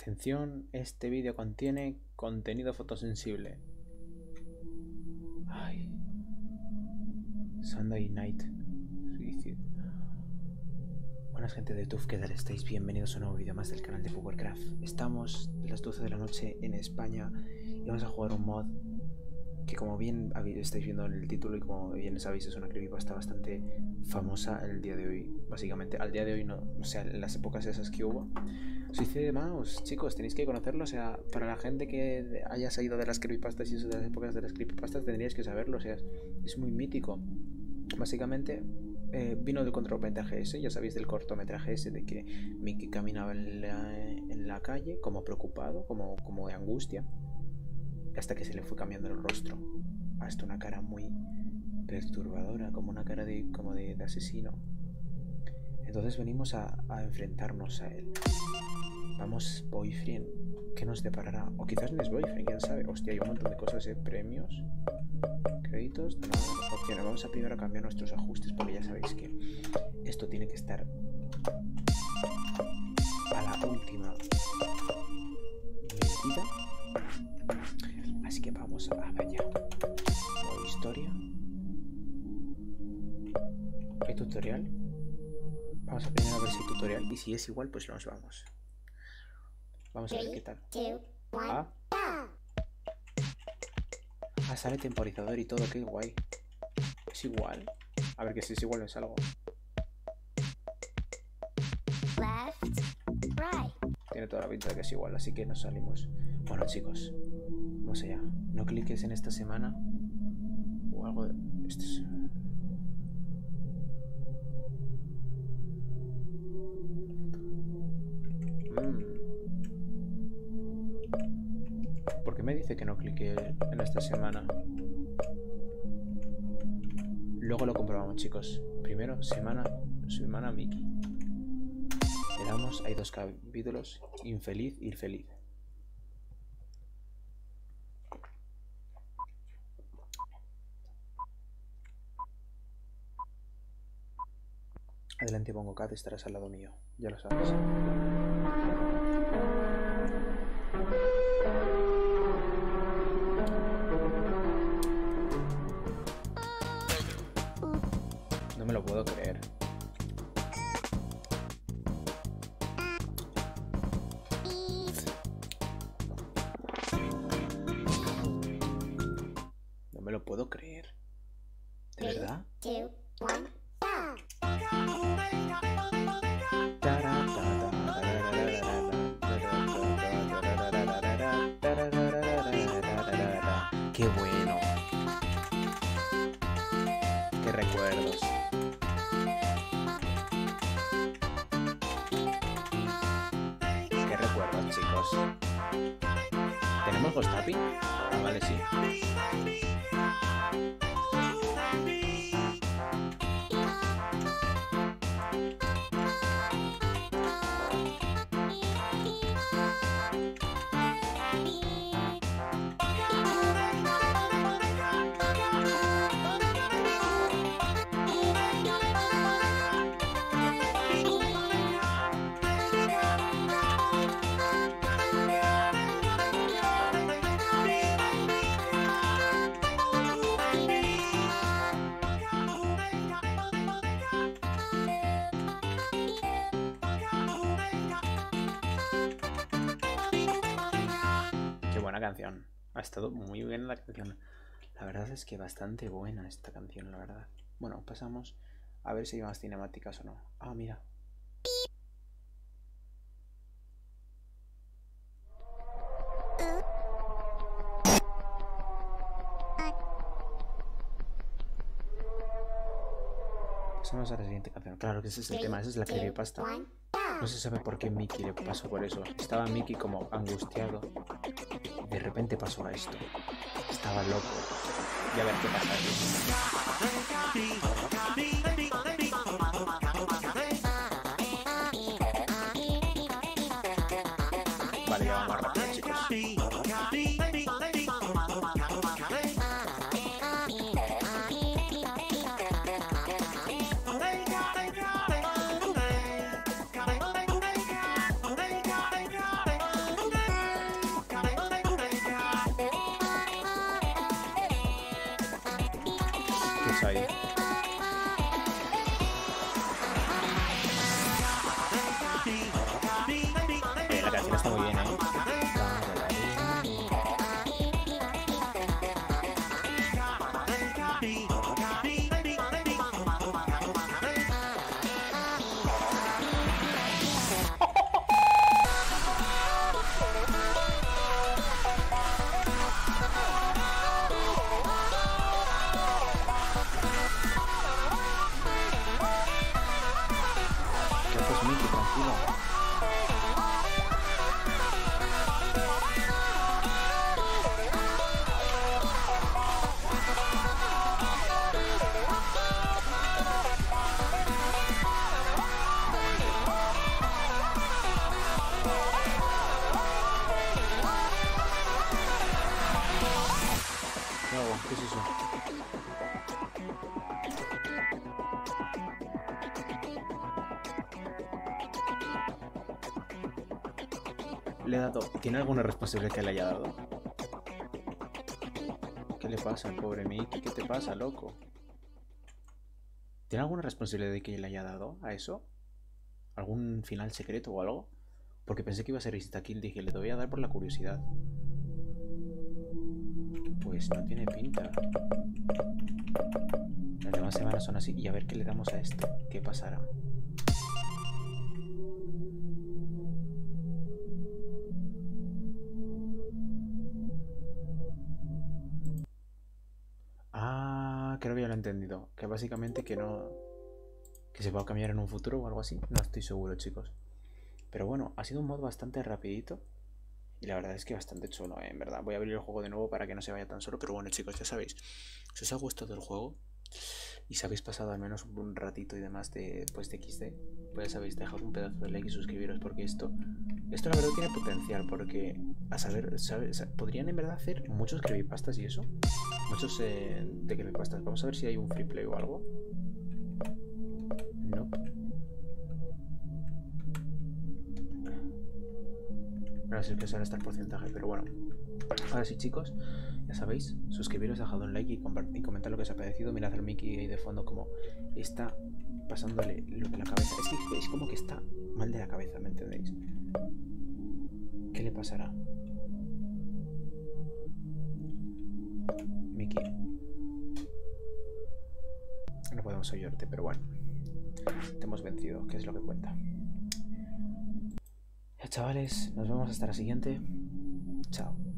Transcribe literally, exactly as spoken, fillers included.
Atención, este vídeo contiene contenido fotosensible. Ay. Sunday Night Suicide. Buenas gente de YouTube, ¿qué tal estáis? Bienvenidos a un nuevo vídeo más del canal de Powercraft. Estamos a las doce de la noche en España y vamos a jugar un mod que, como bien estáis viendo en el título y como bien sabéis, es una creepypasta bastante famosa el día de hoy. Básicamente, al día de hoy no, o sea, en las épocas esas que hubo. Suicide de Mouse, chicos, tenéis que conocerlo. O sea, para la gente que haya salido de las creepypastas y eso de las épocas de las creepypastas, tendríais que saberlo. O sea, es muy mítico. Básicamente, eh, vino del cortometraje ese, ya sabéis del cortometraje ese de que Mickey caminaba en la, en la calle como preocupado, como, como de angustia, hasta que se le fue cambiando el rostro hasta una cara muy perturbadora, como una cara de, como de, de asesino. Entonces venimos a, a enfrentarnos a él. Vamos, boyfriend, ¿qué nos deparará? O quizás no es boyfriend, quién sabe. Hostia, hay un montón de cosas, ¿eh? Premios, créditos, no, opciones. Vamos a primero a cambiar nuestros ajustes, porque ya sabéis que esto tiene que estar a la última medida. Así que vamos a ver ya. Modo historia. ¿Hay tutorial? Vamos a primero a ver si hay tutorial. Y si es igual, pues nos vamos. Vamos a ver qué tal. Ah, ah, sale temporizador y todo, qué guay. Es igual. A ver que si es igual no es algo. Tiene toda la pinta de que es igual, así que nos salimos. Bueno, chicos, vamos allá. No cliques en esta semana o algo de... Esto es... Mm. ¿Por qué me dice que no clique en esta semana? Luego lo comprobamos, chicos. Primero, semana, semana Mickey. Le damos, hay dos capítulos, infeliz y feliz. Adelante, Bongo Cat, estarás al lado mío, ya lo sabes. No me lo puedo creer. No me lo puedo creer. ¿De verdad? Qué bueno. Qué recuerdos. Qué recuerdos, chicos. ¿Tenemos Ghost Tapping? Ah, vale, sí. Canción. Ha estado muy buena la canción. La verdad es que bastante buena esta canción, la verdad. Bueno, pasamos a ver si hay más cinemáticas o no. Ah, mira. Pasamos a la siguiente canción. Claro que ese es el tema, esa es la creepypasta. No se sabe por qué Mickey le pasó por eso. Estaba Mickey como angustiado. De repente pasó a esto. Estaba loco. Y a ver qué pasa aquí. Vale, ya vamos rápido, chicos. hecho ahí. Oye, la canción está muy bien, ¿eh? Pues Mickey, tranquilo. ¿Qué hago? ¿Qué es eso? Le he dado... ¿Tiene alguna responsabilidad que le haya dado? ¿Qué le pasa al pobre Mickey? ¿Qué te pasa, loco? ¿Tiene alguna responsabilidad de que le haya dado a eso? ¿Algún final secreto o algo? Porque pensé que iba a ser insta-kill. Dije, le voy a dar por la curiosidad. Pues no tiene pinta. Las demás semanas son así. Y a ver qué le damos a esto. ¿Qué pasará? Ah, creo que ya lo he entendido. Que básicamente que no... Que se va a cambiar en un futuro o algo así. No estoy seguro, chicos. Pero bueno, ha sido un mod bastante rapidito. Y la verdad es que bastante chulo, ¿eh? En verdad. Voy a abrir el juego de nuevo para que no se vaya tan solo. Pero bueno, chicos, ya sabéis. Si os ha gustado el juego y si habéis pasado al menos un ratito y demás de, pues, de equis de, pues ya sabéis, dejad un pedazo de like y suscribiros. Porque esto, esto la verdad tiene potencial. Porque, a saber, ¿sabes? Podrían en verdad hacer muchos creepypastas y eso. Muchos eh, de creepypastas. Vamos a ver si hay un free play o algo. No. Ahora sí que sale hasta el porcentaje, pero bueno. Ahora sí, chicos, ya sabéis, suscribiros, dejad un like y, y comentar lo que os ha parecido. Mirad al Mickey ahí de fondo como está pasándole lo de la cabeza. Es que es como que está mal de la cabeza, ¿me entendéis? ¿Qué le pasará? Mickey. No podemos ayudarte, pero bueno. Te hemos vencido, que es lo que cuenta. Ya, chavales, nos vemos hasta la siguiente. Chao.